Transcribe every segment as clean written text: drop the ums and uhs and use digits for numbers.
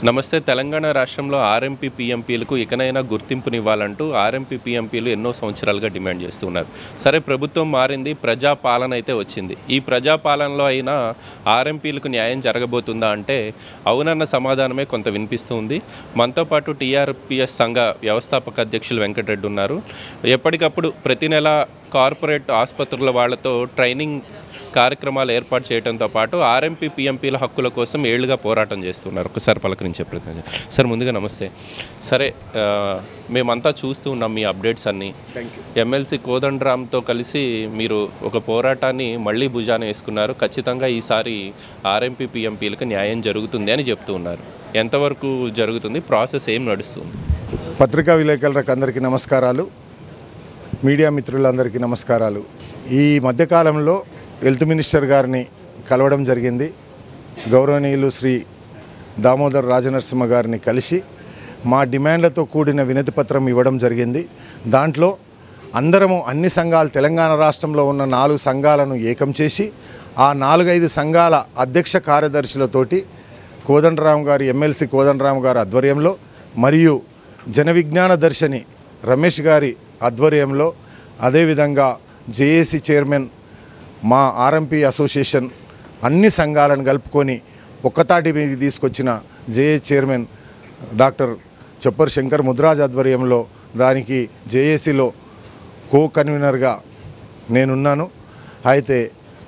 నమస్తే. తెలంగాణ రాష్ట్రంలో ఆర్ఎంపీ పీఎంపీలకు ఇకనైనా గుర్తింపునివ్వాలంటూ ఆర్ఎంపీ పీఎంపీలు ఎన్నో సంవత్సరాలుగా డిమాండ్ చేస్తున్నారు. సరే, ప్రభుత్వం మారింది, ప్రజాపాలన అయితే వచ్చింది. ఈ ప్రజాపాలనలో అయినా ఆర్ఎంపీలకు న్యాయం జరగబోతుందా అంటే అవునన్న సమాధానమే కొంత వినిపిస్తుంది. మనతో పాటు టీఆర్పీఎస్ సంఘ వ్యవస్థాపక అధ్యక్షులు వెంకటరెడ్డి ఉన్నారు. ఎప్పటికప్పుడు ప్రతి నెల కార్పొరేట్ ఆసుపత్రుల వాళ్లతో ట్రైనింగ్ కార్యక్రమాలు ఏర్పాటు చేయడంతో పాటు ఆర్ఎంపీ పీఎంపీల హక్కుల కోసం ఏళ్లుగా పోరాటం చేస్తున్నారు. ఒకసారి పలకరించే ప్రయత్నం. సార్, ముందుగా నమస్తే. సరే, మేమంతా చూస్తూ ఉన్నాం మీ అప్డేట్స్ అన్నీ. ఎమ్మెల్సీ కోదండరామ్తో కలిసి మీరు ఒక పోరాటాన్ని మళ్ళీ భుజాన వేసుకున్నారు. ఖచ్చితంగా ఈసారి ఆర్ఎంపీ పీఎంపీలకు న్యాయం జరుగుతుంది అని చెప్తూ ఉన్నారు. ఎంతవరకు జరుగుతుంది? ప్రాసెస్ ఏం నడుస్తుంది? పత్రికా విలేకరులకు అందరికీ నమస్కారాలు, మీడియా మిత్రులందరికీ నమస్కారాలు. ఈ మధ్యకాలంలో హెల్త్ మినిస్టర్ గారిని కలవడం జరిగింది. గౌరవనీయులు శ్రీ దామోదర్ రాజనరసింహ గారిని కలిసి మా డిమాండ్లతో కూడిన వినతి పత్రం ఇవ్వడం జరిగింది. దాంట్లో అందరము అన్ని సంఘాలు, తెలంగాణ రాష్ట్రంలో ఉన్న 4 సంఘాలను ఏకం చేసి ఆ 4-5 సంఘాల అధ్యక్ష కార్యదర్శులతోటి కోదండరామ్ గారు, ఎమ్మెల్సీ కోదండరామ్ గారి ఆధ్వర్యంలో మరియు జన విజ్ఞాన దర్శని రమేష్ గారి ఆధ్వర్యంలో, అదేవిధంగా జేఏసీ చైర్మన్, మా ఆర్ఎంపీ అసోసియేషన్ అన్ని సంఘాలను కలుపుకొని ఒక్కతాటి మీద తీసుకొచ్చిన జేఏ చైర్మన్ డాక్టర్ చప్పర్ శంకర్ ముద్రాజ్ ఆధ్వర్యంలో దానికి జేఏసీలో కో కన్వీనర్గా నేనున్నాను. అయితే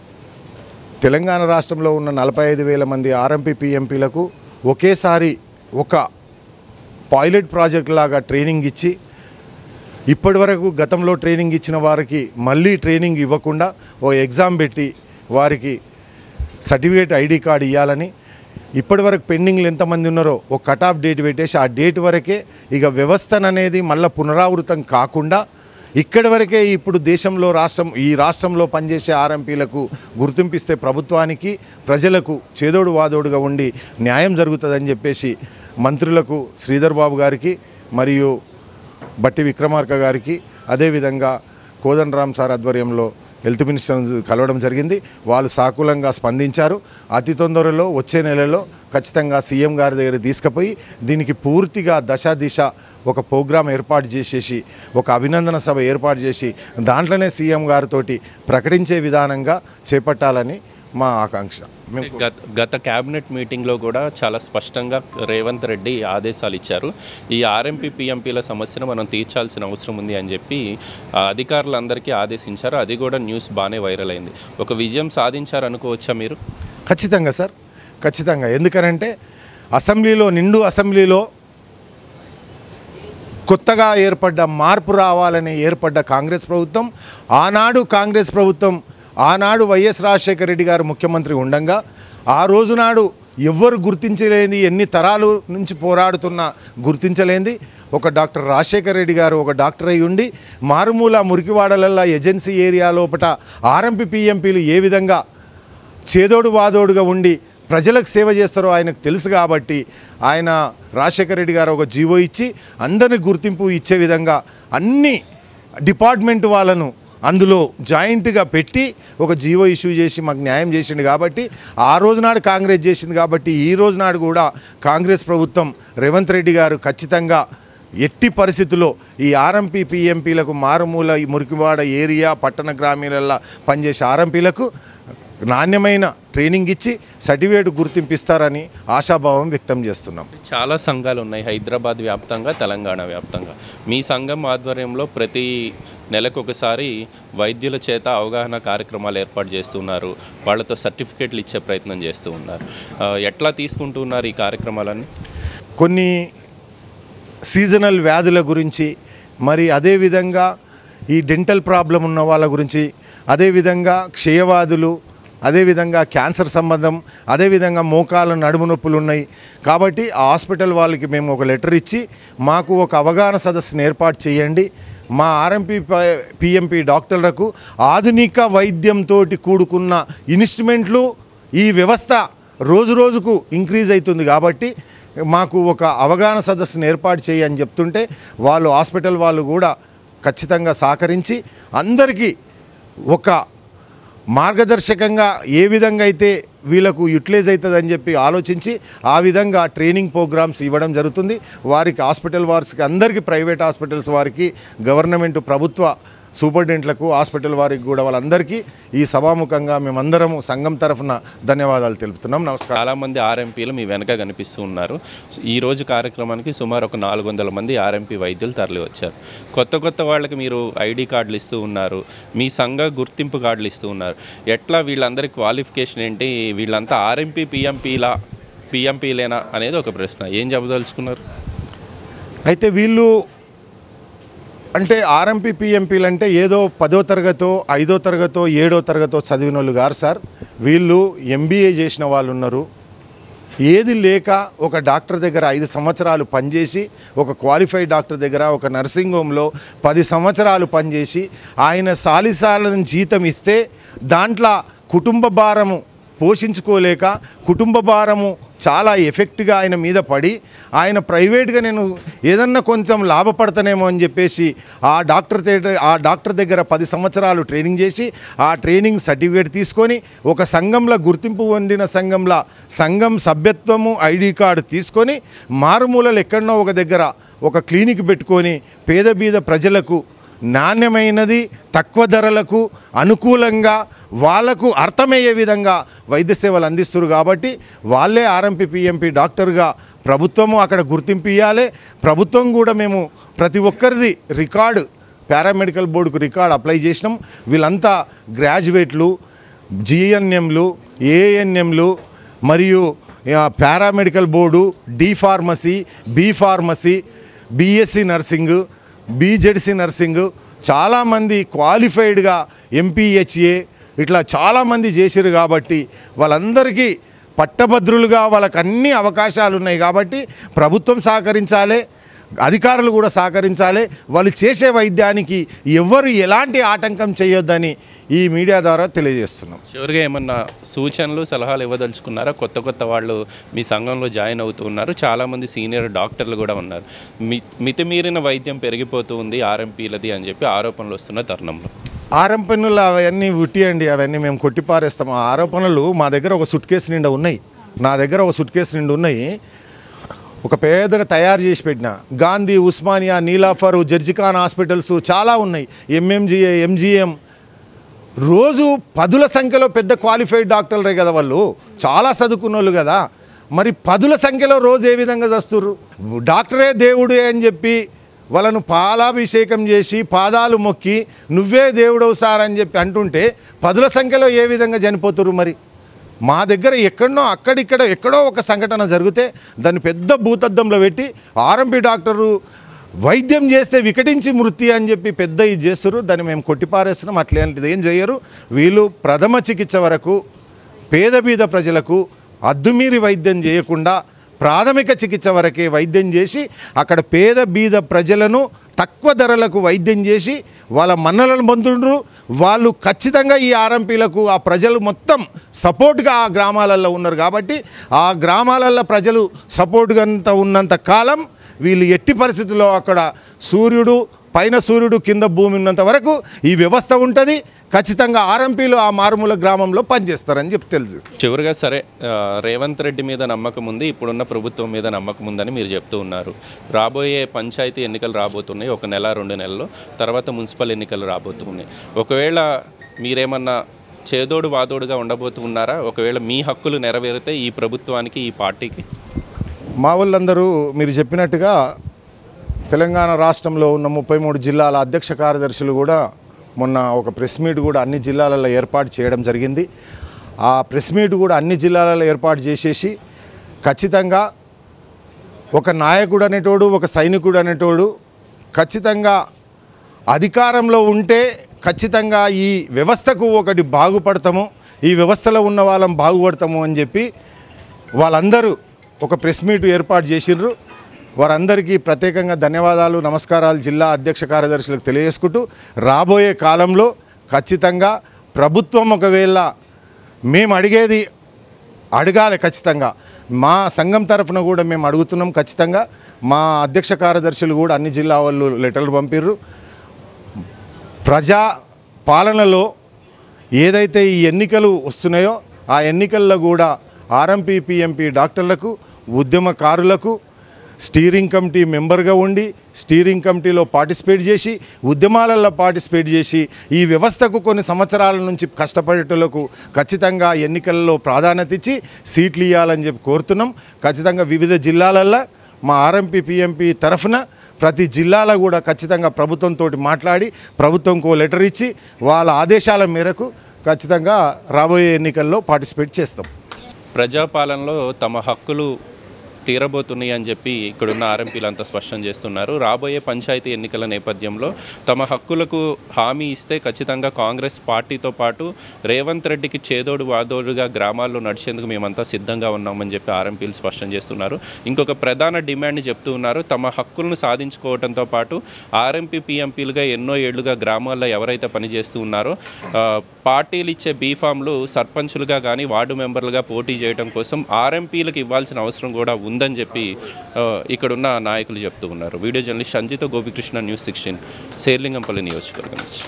తెలంగాణ రాష్ట్రంలో ఉన్న 45,000 మంది ఆర్ఎంపీ పీఎంపీలకు ఒకేసారి ఒక పైలట్ ప్రాజెక్ట్ లాగా ట్రైనింగ్ ఇచ్చి, ఇప్పటి వరకు గతంలో ట్రైనింగ్ ఇచ్చిన వారికి మళ్ళీ ట్రైనింగ్ ఇవ్వకుండా ఓ ఎగ్జామ్ పెట్టి వారికి సర్టిఫికేట్ ఐడి కార్డు ఇవ్వాలని, ఇప్పటి వరకు పెండింగ్లు ఎంతమంది ఉన్నారో ఒక కట్ ఆఫ్ డేట్ పెట్టేసి ఆ డేట్ వరకే ఇక వ్యవస్థననేది మళ్ళీ పునరావృతం కాకుండా ఇక్కడి వరకే ఇప్పుడు దేశంలో ఈ రాష్ట్రంలో పనిచేసే ఆర్ఎంపీలకు గుర్తింపిస్తే ప్రభుత్వానికి ప్రజలకు చేదోడు వాదోడుగా ఉండి న్యాయం జరుగుతుందని చెప్పేసి మంత్రులకు శ్రీధర్ బాబు గారికి మరియు బట్టి విక్రమార్క గారికి, అదేవిధంగా కోదండరామ్ సార్ ఆధ్వర్యంలో హెల్త్ మినిస్టర్ కలవడం జరిగింది. వాళ్ళు సాకులంగా స్పందించారు. అతి తొందరలో వచ్చే నెలలో ఖచ్చితంగా సీఎం గారి దగ్గర తీసుకుపోయి దీనికి పూర్తిగా దిశ ఒక ప్రోగ్రాం ఏర్పాటు చేసేసి ఒక అభినందన సభ ఏర్పాటు చేసి దాంట్లోనే సీఎం గారితో ప్రకటించే విధానంగా చేపట్టాలని మా ఆకాంక్ష. గత క్యాబినెట్ మీటింగ్లో కూడా చాలా స్పష్టంగా రేవంత్ రెడ్డి ఆదేశాలు ఇచ్చారు. ఈ ఆర్ఎంపీ పీఎంపీల సమస్యను మనం తీర్చాల్సిన అవసరం ఉంది అని చెప్పి అధికారులందరికీ ఆదేశించారు. అది కూడా న్యూస్ బాగానే వైరల్ అయింది. ఒక విజయం సాధించారు అనుకోవచ్చా మీరు? ఖచ్చితంగా సార్, ఖచ్చితంగా. ఎందుకనంటే నిండు అసెంబ్లీలో కొత్తగా మార్పు రావాలని ఏర్పడ్డ కాంగ్రెస్ ప్రభుత్వం, ఆనాడు వైఎస్ రాజశేఖర రెడ్డి గారు ముఖ్యమంత్రి ఉండగా ఆ రోజునాడు ఎవ్వరు గుర్తించలేని, ఎన్ని తరాలు నుంచి పోరాడుతున్నా గుర్తించలేంది ఒక డాక్టర్ రాజశేఖర రెడ్డి గారు ఒక డాక్టర్ అయి ఉండి మారుమూల మురికివాడలల్లా ఏజెన్సీ ఏరియా లోపల ఆర్ఎంపీ పీఎంపీలు ఏ విధంగా చేదోడు వాదోడుగా ఉండి ప్రజలకు సేవ చేస్తారో ఆయనకు తెలుసు. కాబట్టి ఆయన రాజశేఖర రెడ్డి గారు ఒక జీవో ఇచ్చి అందరినీ గుర్తింపు ఇచ్చే విధంగా అన్ని డిపార్ట్మెంట్ వాళ్ళను అందులో జాయింట్గా పెట్టి ఒక జీవో ఇష్యూ చేసి మాకు న్యాయం చేసింది. కాబట్టి ఆ రోజునాడు కాంగ్రెస్ చేసింది. కాబట్టి ఈ రోజునాడు కూడా కాంగ్రెస్ ప్రభుత్వం రేవంత్ రెడ్డి గారు ఖచ్చితంగా ఎట్టి పరిస్థితుల్లో ఈ ఆర్ఎంపీ పీఎంపీలకు మారుమూల మురికివాడ ఏరియా పట్టణ గ్రామీణాల్లో పనిచేసే ఆర్ఎంపీలకు నాణ్యమైన ట్రైనింగ్ ఇచ్చి సర్టిఫికేట్ గుర్తింపిస్తారని ఆశాభావం వ్యక్తం చేస్తున్నాం. చాలా సంఘాలు ఉన్నాయి హైదరాబాద్ వ్యాప్తంగా, తెలంగాణ వ్యాప్తంగా. మీ సంఘం ఆధ్వర్యంలో ప్రతి నెలకు ఒకసారి వైద్యుల చేత అవగాహన కార్యక్రమాలు ఏర్పాటు చేస్తున్నారు. వాళ్ళతో సర్టిఫికేట్లు ఇచ్చే ప్రయత్నం చేస్తూ ఉన్నారు. ఎట్లా తీసుకుంటున్నారు ఈ కార్యక్రమాలన్నీ? కొన్ని సీజనల్ వ్యాధుల గురించి, మరి అదేవిధంగా ఈ డెంటల్ ప్రాబ్లం ఉన్న వాళ్ళ గురించి, అదేవిధంగా క్షయవాదులు, అదేవిధంగా క్యాన్సర్ సంబంధం, అదేవిధంగా మోకాలు నడుము నొప్పులు ఉన్నాయి. కాబట్టి ఆ హాస్పిటల్ వాళ్ళకి మేము ఒక లెటర్ ఇచ్చి మాకు ఒక అవగాహన సదస్సును ఏర్పాటు చేయండి, మా ఆర్ఎంపీ పీఎంపీ డాక్టర్లకు ఆధునిక వైద్యంతో కూడుకున్న ఇన్స్ట్రుమెంట్లు, ఈ వ్యవస్థ రోజు రోజుకు ఇంక్రీజ్ అవుతుంది. కాబట్టి మాకు ఒక అవగాహన సదస్సును ఏర్పాటు చేయి అని చెప్తుంటే హాస్పిటల్ వాళ్ళు కూడా ఖచ్చితంగా సహకరించి అందరికీ ఒక మార్గదర్శకంగా ఏ విధంగా అయితే వీళ్ళకు యూటిలైజ్ అవుతుందని చెప్పి ఆలోచించి ఆ విధంగా ట్రైనింగ్ ప్రోగ్రామ్స్ ఇవ్వడం జరుగుతుంది. వారికి హాస్పిటల్ వారికి అందరికీ, ప్రైవేట్ హాస్పిటల్స్ వారికి, గవర్నమెంట్ ప్రభుత్వ సూపరింటెండెంట్లకు, హాస్పిటల్ వారికి కూడా వాళ్ళందరికీ ఈ సభాముఖంగా మేమందరము సంఘం తరఫున ధన్యవాదాలు తెలుపుతున్నాం. నమస్కారం. చాలామంది ఆర్ఎంపీలు మీ వెనక కనిపిస్తూ ఉన్నారు. ఈరోజు కార్యక్రమానికి సుమారు ఒక 400 మంది ఆర్ఎంపీ వైద్యులు తరలి వచ్చారు. కొత్త వాళ్ళకి మీరు ఐడి కార్డులు ఇస్తూ ఉన్నారు, మీ సంఘ గుర్తింపు కార్డులు ఇస్తూ ఉన్నారు. ఎట్లా వీళ్ళందరి క్వాలిఫికేషన్ ఏంటి? వీళ్ళంతా ఆర్ఎంపీ పిఎంపీలేనా అనేది ఒక ప్రశ్న. ఏం చెప్పదలుచుకున్నారు? అయితే వీళ్ళు అంటే ఆర్ఎంపీ పిఎంపీలు అంటే ఏదో 10వ తరగతో 5వ తరగతో 7వ తరగతో చదివిన వాళ్ళు గారు సార్. వీళ్ళు ఎంబీఏ చేసిన వాళ్ళు ఉన్నారు. ఏది లేక ఒక డాక్టర్ దగ్గర 5 సంవత్సరాలు పనిచేసి, ఒక క్వాలిఫైడ్ డాక్టర్ దగ్గర ఒక నర్సింగ్ హోమ్లో 10 సంవత్సరాలు పనిచేసి ఆయన సాలిసాలను జీతం ఇస్తే దాంట్లో కుటుంబ భారము పోషించుకోలేక, కుటుంబ భారము చాలా ఎఫెక్ట్గా ఆయన మీద పడి, ఆయన ప్రైవేట్గా నేను ఏదన్నా కొంచెం లాభపడతానేమో అని చెప్పేసి ఆ డాక్టర్ దగ్గర 10 సంవత్సరాలు ట్రైనింగ్ చేసి, ఆ ట్రైనింగ్ సర్టిఫికేట్ తీసుకొని ఒక సంఘంలో గుర్తింపు పొందిన సంఘం సభ్యత్వము ఐడి కార్డు తీసుకొని మారుమూలలు ఎక్కడనో ఒక దగ్గర ఒక క్లినిక్ పెట్టుకొని పేద బీద ప్రజలకు నాణ్యమైనది, తక్కువ ధరలకు అనుకూలంగా వాళ్లకు అర్థమయ్యే విధంగా వైద్య సేవలు అందిస్తారు. కాబట్టి వాళ్ళే ఆర్ఎంపీ పిఎంపీ డాక్టర్గా ప్రభుత్వము అక్కడ గుర్తింపు ఇవ్వాలి. ప్రభుత్వం కూడా మేము ప్రతి ఒక్కరిది రికార్డు, పారామెడికల్ బోర్డుకు రికార్డు అప్లై చేసినాం. వీళ్ళంతా గ్రాడ్యుయేట్లు, జిఎన్ఎంలు, ఏఎన్ఎంలు మరియు paramedical board, D pharmacy, B pharmacy, BSc nursing, BZC nursing, చాలామంది క్వాలిఫైడ్గా ఎంపీహెచ్ఏ ఇట్లా చాలామంది చేశారు. కాబట్టి వాళ్ళందరికీ పట్టభద్రులుగా వాళ్ళకు అన్ని అవకాశాలు ఉన్నాయి. కాబట్టి ప్రభుత్వం సహకరించాలి, అధికారులు కూడా సహకరించాలి. వాళ్ళు చేసే వైద్యానికి ఎవరు ఎలాంటి ఆటంకం చేయొద్దని ఈ మీడియా ద్వారా తెలియజేస్తున్నాం. చివరిగా ఏమన్నా సూచనలు, సలహాలు ఇవ్వదలుచుకున్నారా? కొత్త వాళ్ళు మీ సంఘంలో జాయిన్ అవుతూ ఉన్నారు, చాలామంది సీనియర్ డాక్టర్లు కూడా ఉన్నారు. మితిమీరిన వైద్యం పెరిగిపోతూ ఉంది ఆర్ఎంపీలది అని చెప్పి ఆరోపణలు వస్తున్న తరుణంలో ఆరోపణలు అవన్నీ ఉట్టియండి, అవన్నీ మేము కొట్టిపారేస్తాం. ఆ ఆరోపణలు మా దగ్గర ఒక సుట్ కేసు నిండా ఉన్నాయి. నా దగ్గర ఒక సుట్ కేసు నిండా ఉన్నాయి. ఒక పెద్దగా తయారు చేసి పెట్టిన గాంధీ, ఉస్మానియా, నీలాఫర్, జర్జిఖాన్ హాస్పిటల్స్ చాలా ఉన్నాయి. MMGA, MGM. రోజు 10ల సంఖ్యలో పెద్ద క్వాలిఫైడ్ డాక్టర్లే కదా, వాళ్ళు చాలా చదువుకున్న వాళ్ళు కదా. మరి 10ల సంఖ్యలో రోజు ఏ విధంగా చేస్తుర్రు? డాక్టరే దేవుడే అని చెప్పి వాళ్ళను పాలాభిషేకం చేసి పాదాలు మొక్కి నువ్వే దేవుడవు సార్ అని చెప్పి అంటుంటే 10ల సంఖ్యలో ఏ విధంగా చనిపోతున్నారు? మరి మా దగ్గర ఎక్కడో ఒక సంఘటన జరిగితే దాన్ని పెద్ద భూతద్దంలో పెట్టి ఆర్ఎంపీ డాక్టరు వైద్యం చేస్తే వికటించి మృతి అని చెప్పి పెద్ద ఇది చేస్తారు. దాన్ని మేము కొట్టిపారేస్తున్నాం. అట్లాంటిది ఏం చేయరు. వీళ్ళు ప్రథమ చికిత్స వరకు పేద బీద ప్రజలకు అద్దుమీరి వైద్యం చేయకుండా ప్రాథమిక చికిత్స వరకే వైద్యం చేసి అక్కడ పేద బీద ప్రజలను తక్కువ ధరలకు వైద్యం చేసి వాళ్ళ మన్నలను పొందుండ్రు. వాళ్ళు ఖచ్చితంగా ఈ ఆర్ఎంపీలకు ఆ ప్రజలు మొత్తం సపోర్ట్గా ఆ గ్రామాలలో ఉన్నారు. కాబట్టి ఆ గ్రామాలలో ప్రజలు సపోర్ట్గా ఉన్నంత కాలం వీళ్ళు ఎట్టి పరిస్థితుల్లో అక్కడ పైన సూర్యుడు కింద భూమి ఉన్నంత వరకు ఈ వ్యవస్థ ఉంటుంది. ఖచ్చితంగా ఆర్ఎంపీలు ఆ మారుమూల గ్రామంలో పనిచేస్తారని చెప్పి తెలుసు. చివరిగా సరే, రేవంత్ రెడ్డి మీద నమ్మకం ఉంది, ఇప్పుడున్న ప్రభుత్వం మీద నమ్మకం ఉందని మీరు చెప్తూ ఉన్నారు. రాబోయే పంచాయతీ ఎన్నికలు రాబోతున్నాయి, 1 నెల 2 నెలల్లో. తర్వాత మున్సిపల్ ఎన్నికలు రాబోతున్నాయి. ఒకవేళ మీరేమన్నా చేదోడు వాదోడుగా ఉండబోతున్నారా? ఒకవేళ మీ హక్కులు నెరవేరితే ఈ ప్రభుత్వానికి, ఈ పార్టీకి? మా వాళ్ళందరూ మీరు చెప్పినట్టుగా తెలంగాణ రాష్ట్రంలో ఉన్న 33 జిల్లాల అధ్యక్ష కార్యదర్శులు కూడా మొన్న ఒక ప్రెస్ మీట్ కూడా అన్ని జిల్లాలలో ఏర్పాటు చేయడం జరిగింది. ఆ ప్రెస్ మీట్ కూడా అన్ని జిల్లాలలో ఏర్పాటు చేసేసి ఖచ్చితంగా ఒక నాయకుడు అనేటోడు, ఒక సైనికుడు అనేటోడు ఖచ్చితంగా అధికారంలో ఉంటే ఖచ్చితంగా ఈ వ్యవస్థకు ఒకటి బాగుపడతాము, ఈ వ్యవస్థలో ఉన్న వాళ్ళం బాగుపడతాము అని చెప్పి వాళ్ళందరూ ఒక ప్రెస్ మీట్ ఏర్పాటు చేసిర్రు. వారందరికీ ప్రత్యేకంగా ధన్యవాదాలు, నమస్కారాలు జిల్లా అధ్యక్ష కార్యదర్శులకు తెలియజేసుకుంటూ రాబోయే కాలంలో ఖచ్చితంగా ప్రభుత్వం ఒకవేళ మేము అడగాలి, ఖచ్చితంగా మా సంఘం తరఫున కూడా మేము అడుగుతున్నాం. ఖచ్చితంగా మా అధ్యక్ష కార్యదర్శులు కూడా అన్ని జిల్లా వాళ్ళు లెటర్లు పంపిర్రు. ప్రజా పాలనలో ఏదైతే ఈ ఎన్నికలు వస్తున్నాయో ఆ ఎన్నికల్లో కూడా ఆర్ఎంపీ పిఎంపీ డాక్టర్లకు ఉద్యమకారులకు స్టీరింగ్ కమిటీ మెంబర్గా ఉండి స్టీరింగ్ కమిటీలో పార్టిసిపేట్ చేసి ఉద్యమాలలో పార్టిసిపేట్ చేసి ఈ వ్యవస్థకు కొన్ని సంవత్సరాల నుంచి కష్టపడేటోళ్లకు ఖచ్చితంగా ఎన్నికల్లో ప్రాధాన్యత ఇచ్చి సీట్లు ఇవ్వాలని చెప్పి కోరుతున్నాం. ఖచ్చితంగా వివిధ జిల్లాలల్లో మా ఆర్ఎంపీ పిఎంపీ తరఫున ప్రతి జిల్లాలో కూడా ఖచ్చితంగా ప్రభుత్వంతో మాట్లాడి ప్రభుత్వంకు లెటర్ ఇచ్చి వాళ్ళ ఆదేశాల మేరకు ఖచ్చితంగా రాబోయే ఎన్నికల్లో పార్టిసిపేట్ చేస్తాం. ప్రజాపాలనలో తమ హక్కులు తీరబోతున్నాయి అని చెప్పి ఇక్కడున్న ఆర్ఎంపీలు అంతా స్పష్టం చేస్తున్నారు. రాబోయే పంచాయతీ ఎన్నికల నేపథ్యంలో తమ హక్కులకు హామీ ఇస్తే ఖచ్చితంగా కాంగ్రెస్ పార్టీతో పాటు రేవంత్ రెడ్డికి చేదోడు వాదోడుగా గ్రామాల్లో నడిచేందుకు మేమంతా సిద్ధంగా ఉన్నామని చెప్పి ఆర్ఎంపీలు స్పష్టం చేస్తున్నారు. ఇంకొక ప్రధాన డిమాండ్ చెప్తూ ఉన్నారు. తమ హక్కులను సాధించుకోవడంతో పాటు ఆర్ఎంపీ పిఎంపీలుగా ఎన్నో ఏళ్లుగా గ్రామాల్లో ఎవరైతే పనిచేస్తూ ఉన్నారో పార్టీలు ఇచ్చే బీఫామ్లు సర్పంచులుగా కానీ వార్డు మెంబర్లుగా పోటీ చేయడం కోసం ఆర్ఎంపీలకు ఇవ్వాల్సిన అవసరం కూడా ఉందని చెప్పి ఇక్కడున్న నాయకులు చెప్తూ ఉన్నారు. Video journalist Sanjita Gopikrishna, news 16, Serilingampally నియోజకవర్గం నుంచి.